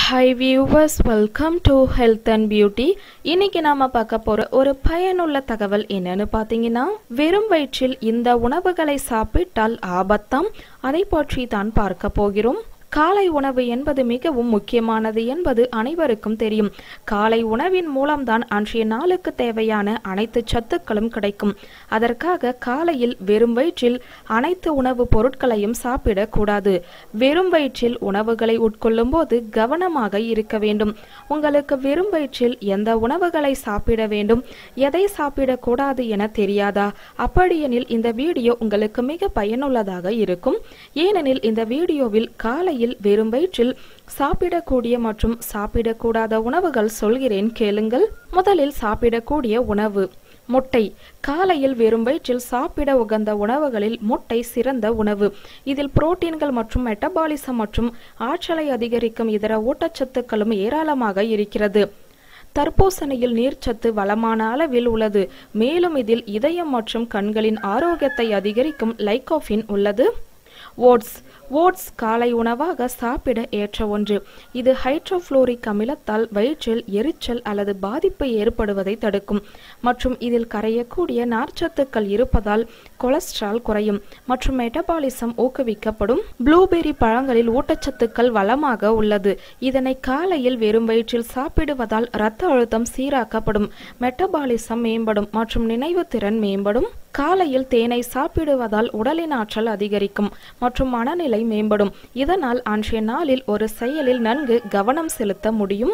Hi viewers, welcome to Health and Beauty. இன்னைக்கு நாம பார்க்க போற ஒரு பயனுள்ள தகவல் என்னன்னு பாத்தீங்கன்னா, வெறும் வயிற்றில் இந்த உணவுகளை சாப்பிட்டால் ஆபத்தாம், அதை பற்றி தான் பார்க்க போகிறோம். காலை உணவு என்பது மிகவும் முக்கியமானது என்பது அனைவருக்கும் தெரியும். காலை உணவின் மூலம்தான் அன்றைய நாளுக்கு தேவையான அனைத்து சத்துக்களும் கிடைக்கும். அதற்காக காலையில் வெறும் வயிற்றில் அனைத்து உணவுப் பொருட்களையும் சாப்பிடக்கூடாது. வெறும் வயிற்றில் உணவுகளை உட்கொள்ளும் போது கவனமாக இருக்க வேண்டும். உங்களுக்கு வெறும் வயிற்றில் எந்த உணவுகளை சாப்பிட வேண்டும், எதை சாப்பிடக்கூடாது என தெரியாதா? அப்படியெனில் இந்த வீடியோ உங்களுக்கு மிக பயனுள்ளதாக இருக்கும். ஏனெனில் இந்த வீடியோவில் காலையில் வெறும் வயிற்றில் சாப்பிடக்கூடிய மற்றும் சாப்பிடக்கூடாத உணவுகள் சொல்கிறேன், கேளுங்கள். முதலில் சாப்பிடக்கூடிய உணவு முட்டை. காலையில் வெறும் வயிற்றில் சாப்பிட உகந்த உணவுகளில் முட்டை சிறந்த உணவு. இதில் புரோட்டீன்கள் மற்றும் மெட்டபாலிசம் மற்றும் ஆற்றலை அதிகரிக்கும் இதர ஊட்டச்சத்துக்களும் ஏராளமாக இருக்கிறது. தர்பூசணியில் நீர்ச்சத்து வளமான அளவில் உள்ளது. மேலும் இதில் இதயம் மற்றும் கண்களின் ஆரோக்கியத்தை அதிகரிக்கும் லைகோபின் உள்ளது. ஓட்ஸ் காலை உணவாக சாப்பிட ஏற்ற ஒன்று. இது ஹைட்ரோஃப்ளோரிக் அமிலத்தால் வயிற்றில் எரிச்சல் அல்லது பாதிப்பு ஏற்படுவதை தடுக்கும் மற்றும் இதில் கரையக்கூடிய நார்ச்சத்துக்கள் இருப்பதால் கொலஸ்ட்ரால் குறையும் மற்றும் மெட்டபாலிசம் ஊக்குவிக்கப்படும். ப்ளூபெர்ரி பழங்களில் ஊட்டச்சத்துக்கள் வளமாக உள்ளது. இதனை காலையில் வெறும் வயிற்றில் சாப்பிடுவதால் இரத்த அழுத்தம் சீராக்கப்படும், மெட்டபாலிசம் மேம்படும் மற்றும் நினைவு திறன் மேம்படும். காலையில் தேனை சாப்பிடுவதால் உடலின் ஆற்றல் அதிகரிக்கும் மற்றும் மனநிலை மேம்படும். இதனால் அன்றைய நாளில் ஒரு செயலில் நன்கு கவனம் செலுத்த முடியும்.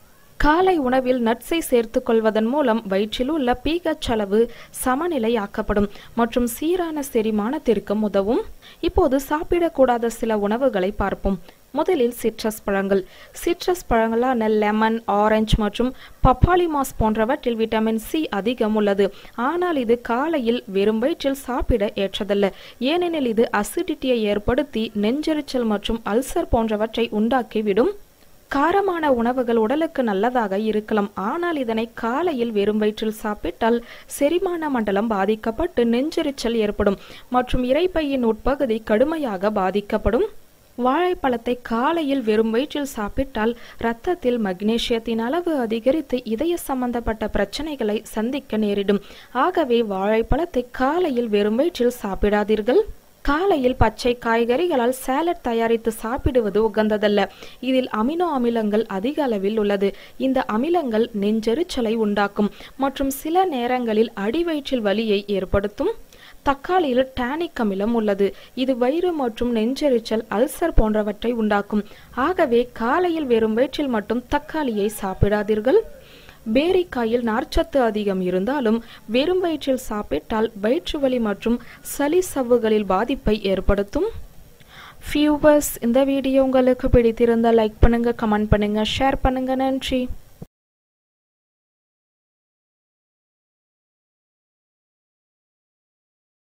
காலை உணவில் நட்ஸை சேர்த்துக் கொள்வதன் மூலம் வயிற்றில் உள்ள pH அளவு சமநிலையாக்கப்படும் மற்றும் சீரான செரிமானத்திற்கும் உதவும். இப்போது சாப்பிடக்கூடாத சில உணவுகளை பார்ப்போம். முதலில் சிட்ரஸ் பழங்கள். சிட்ரஸ் பழங்களான லெமன், ஆரஞ்சு மற்றும் பப்பாளிமாஸ் போன்றவற்றில் விட்டமின் சி அதிகம் உள்ளது. ஆனால் இது காலையில் வெறும் வயிற்றில் சாப்பிட ஏற்றதல்ல. ஏனெனில் இது அசிடிட்டியை ஏற்படுத்தி நெஞ்செரிச்சல் மற்றும் அல்சர் போன்றவற்றை உண்டாக்கிவிடும். காரமான உணவுகள் உடலுக்கு நல்லதாக இருக்கலாம், ஆனால் இதனை காலையில் வெறும் வயிற்றில் சாப்பிட்டால் செரிமான மண்டலம் பாதிக்கப்பட்டு நெஞ்செரிச்சல் ஏற்படும் மற்றும் இரைப்பையின் உட்பகுதி கடுமையாக பாதிக்கப்படும். வாழைப்பழத்தை காலையில் வெறும் வயிற்றில் சாப்பிட்டால் இரத்தத்தில் மக்னீசியத்தின் அளவு அதிகரித்து இதய சம்பந்தப்பட்ட பிரச்சனைகளை சந்திக்க நேரிடும். ஆகவே வாழைப்பழத்தை காலையில் வெறும் வயிற்றில் சாப்பிடாதீர்கள். காலையில் பச்சை காய்கறிகளால் சாலட் தயாரித்து சாப்பிடுவது உகந்ததல்ல. இதில் அமினோ அமிலங்கள் அதிக அளவில் உள்ளது. இந்த அமிலங்கள் நெஞ்செரிச்சலை உண்டாக்கும் மற்றும் சில நேரங்களில் அடிவயிற்றில் வலியை ஏற்படுத்தும். தக்காளியில் டானிக் அமிலம் உள்ளது. இது வயிறு மற்றும் நெஞ்செரிச்சல், அல்சர் போன்றவற்றை உண்டாக்கும். ஆகவே காலையில் வெறும் வயிற்றில் மட்டும் தக்காளியை சாப்பிடாதீர்கள். பேரிக்காயில் நார்ச்சத்து அதிகம் இருந்தாலும் வெறும் வயிற்றில் சாப்பிட்டால் வயிற்று வலி மற்றும் சளி சவ்வுகளில் பாதிப்பை ஏற்படுத்தும். வியூவர்ஸ், இந்த வீடியோ உங்களுக்கு பிடித்திருந்தால் லைக் பண்ணுங்க, கமெண்ட் பண்ணுங்க, ஷேர் பண்ணுங்க. நன்றி.